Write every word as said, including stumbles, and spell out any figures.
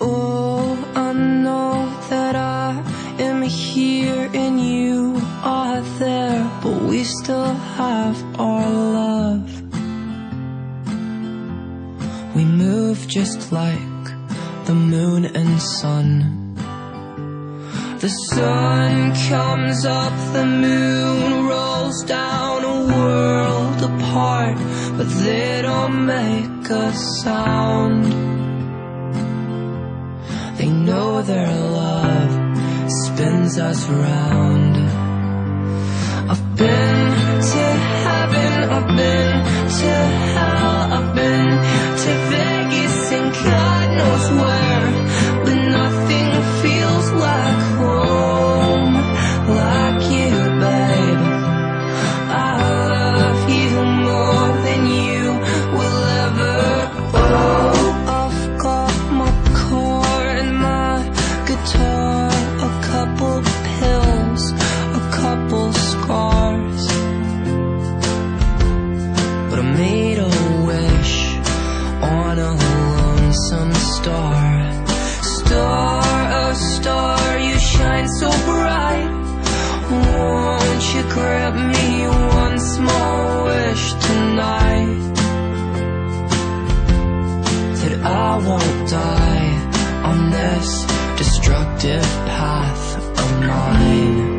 Oh, I know that I am here and you are there, but we still have our love. We move just like the moon and sun. The sun comes up, the moon rolls down, a world apart, but they don't make a sound. They know their love spins us round. I've been to heaven, I've been to hell, I've been to Vegas and God knows where, but nothing feels like home like you, babe. I love you more than you will ever. Oh, I've got my car and my guitar, a couple pills, a couple scars, but I made a wish on a lonesome star. Star, oh star, you shine so bright. Won't you grant me one small wish tonight, that I won't die on this destructive path of mine.